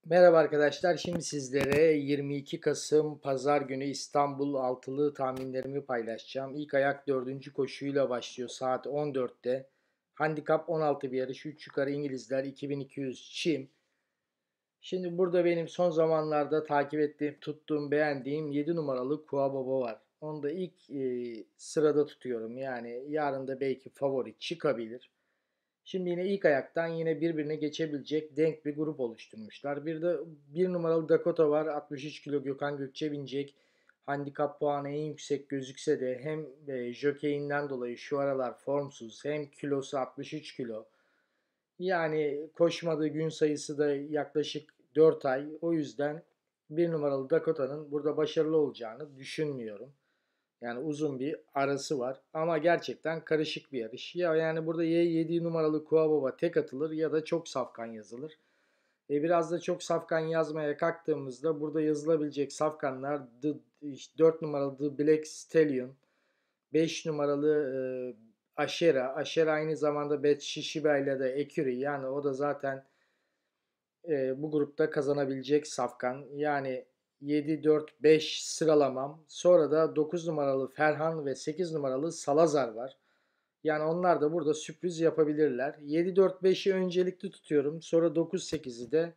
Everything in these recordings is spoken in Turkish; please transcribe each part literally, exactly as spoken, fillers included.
Merhaba arkadaşlar. Şimdi sizlere yirmi iki Kasım Pazar günü İstanbul altılı tahminlerimi paylaşacağım. İlk ayak dördüncü koşuyla başlıyor saat on dörtte. Handikap on altı bir yarış. üç yukarı İngilizler iki bin iki yüz çim. Şimdi burada benim son zamanlarda takip ettiğim, tuttuğum, beğendiğim yedi numaralı Kua Baba var. Onu da ilk e, sırada tutuyorum. Yani yarın da belki favori çıkabilir. Şimdi yine ilk ayaktan yine birbirine geçebilecek denk bir grup oluşturmuşlar. Bir de bir numaralı Dakota var. altmış üç kilo Gökhan Gökçe binecek. Handikap puanı en yüksek gözükse de hem e, jokeyinden dolayı şu aralar formsuz hem kilosu altmış üç kilo. Yani koşmadığı gün sayısı da yaklaşık dört ay. O yüzden bir numaralı Dakota'nın burada başarılı olacağını düşünmüyorum. Yani uzun bir arası var. Ama gerçekten karışık bir yarış. Ya yani burada ya yedi numaralı Kuababa tek atılır ya da çok safkan yazılır. E biraz da çok safkan yazmaya kalktığımızda burada yazılabilecek safkanlar The, işte dört numaralı The Black Stallion, beş numaralı e, Ashera. Ashera aynı zamanda Bet Shishiba ile de Eküri. Yani o da zaten e, bu grupta kazanabilecek safkan. Yani yedi dört beş sıralamam. Sonra da dokuz numaralı Ferhan ve sekiz numaralı Salazar var. Yani onlar da burada sürpriz yapabilirler. yedi dört beşi öncelikli tutuyorum. Sonra dokuz sekizi de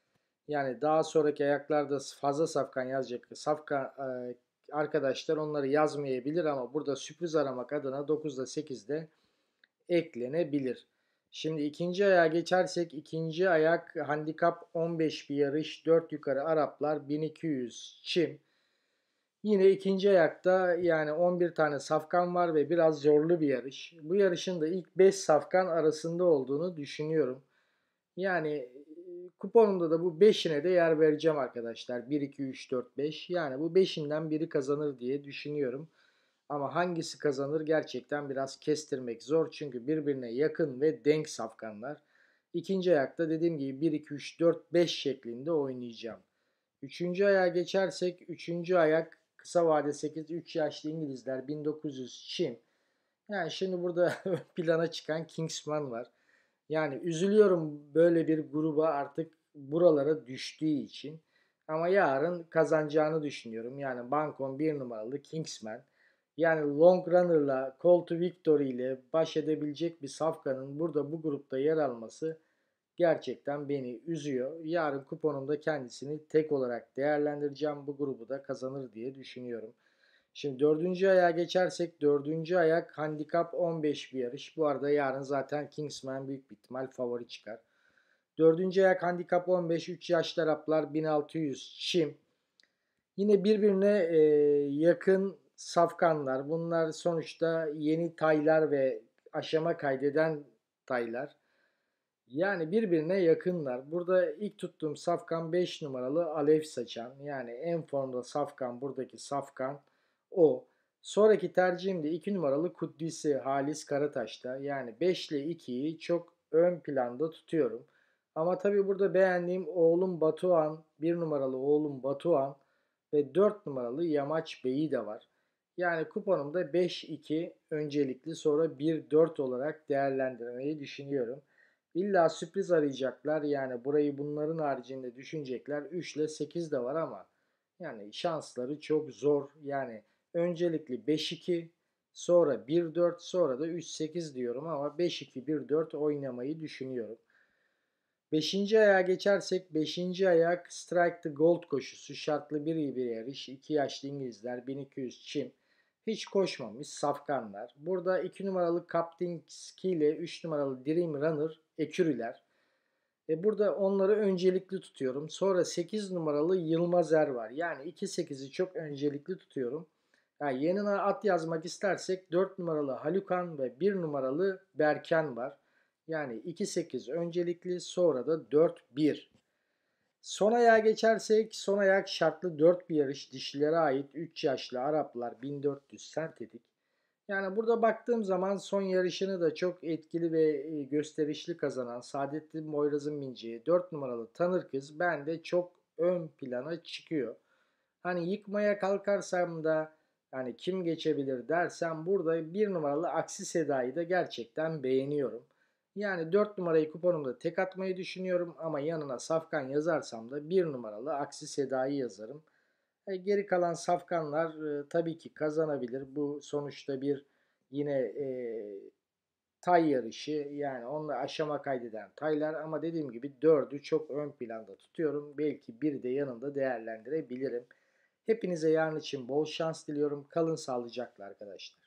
yani daha sonraki ayaklarda fazla safkan yazacak safkan e, arkadaşlar onları yazmayabilir ama burada sürpriz aramak adına dokuzda sekizde eklenebilir. Şimdi ikinci ayağa geçersek ikinci ayak handikap on beş bir yarış dört yukarı Araplar bin iki yüz çim. Yine ikinci ayakta yani on bir tane safkan var ve biraz zorlu bir yarış. Bu yarışın da ilk beş safkan arasında olduğunu düşünüyorum. Yani e, kuponumda da bu beşine de yer vereceğim arkadaşlar. bir, iki, üç, dört, beş. Yani bu beşinden biri kazanır diye düşünüyorum. Ama hangisi kazanır gerçekten biraz kestirmek zor. Çünkü birbirine yakın ve denk safkanlar. İkinci ayakta dediğim gibi bir, iki, üç, dört, beş şeklinde oynayacağım. Üçüncü ayağa geçersek üçüncü ayak kısa vade sekiz üç yaşlı İngilizler bin dokuz yüz Çin. Yani şimdi burada plana çıkan Kingsman var. Yani üzülüyorum böyle bir gruba artık buralara düştüğü için. Ama yarın kazanacağını düşünüyorum. Yani Bankon bir numaralı Kingsman. Yani Long Runner'la Call to Victory ile baş edebilecek bir safkanın burada bu grupta yer alması gerçekten beni üzüyor. Yarın kuponumda kendisini tek olarak değerlendireceğim. Bu grubu da kazanır diye düşünüyorum. Şimdi dördüncü ayağa geçersek dördüncü ayak handikap on beş bir yarış. Bu arada yarın zaten Kingsman büyük bir ihtimal favori çıkar. Dördüncü ayak handikap on beş üç yaşlı Araplar bin altı yüz çim. Yine birbirine e, yakın safkanlar. Bunlar sonuçta yeni taylar ve aşama kaydeden taylar. Yani birbirine yakınlar. Burada ilk tuttuğum safkan beş numaralı Alev Saçan. Yani en formda safkan buradaki safkan o. Sonraki tercihim de iki numaralı Kuddisi Halis Karataş'ta. Yani beş ile ikiyi çok ön planda tutuyorum. Ama tabii burada beğendiğim oğlum Batuhan, bir numaralı oğlum Batuhan ve dört numaralı Yamaç Bey'i de var. Yani kuponumda beş iki öncelikli sonra bir dört olarak değerlendirmeyi düşünüyorum. İlla sürpriz arayacaklar. Yani burayı bunların haricinde düşünecekler. üç ile sekiz de var ama yani şansları çok zor. Yani öncelikli beş iki, sonra bir dört, sonra da üç sekiz diyorum ama beş iki bir dört oynamayı düşünüyorum. Beşinci ayağa geçersek beşinci ayak Strike the Gold koşusu. Şartlı bir iyi bir yarış. iki yaşlı İngilizler bin iki yüz çim. Hiç koşmamış safkanlar. Burada iki numaralı Captain Ski ile üç numaralı Dream Runner ekürüler. E burada onları öncelikli tutuyorum. Sonra sekiz numaralı Yılmaz Er var. Yani iki sekizi çok öncelikli tutuyorum. Yani yanına at yazmak istersek dört numaralı Halukan ve bir numaralı Berken var. Yani iki sekiz öncelikli sonra da dört bir. Son ayağa geçersek son ayak şartlı dört bir yarış dişilere ait üç yaşlı Araplar bin dört yüz sentetik. Yani burada baktığım zaman son yarışını da çok etkili ve e, gösterişli kazanan Saadettin Boyraz'ın bineceği dört numaralı Tanır Kız bende çok ön plana çıkıyor. Hani yıkmaya kalkarsam da yani kim geçebilir dersem burada bir numaralı Aksi Seda'yı da gerçekten beğeniyorum. Yani dört numarayı kuponumda tek atmayı düşünüyorum ama yanına safkan yazarsam da bir numaralı Aksi Seda'yı yazarım. E, geri kalan safkanlar e, tabii ki kazanabilir. Bu sonuçta bir yine e, tay yarışı, yani onunla aşama kaydeden taylar, ama dediğim gibi dördü çok ön planda tutuyorum. Belki bir de yanında değerlendirebilirim. Hepinize yarın için bol şans diliyorum. Kalın sağlıcakla arkadaşlar.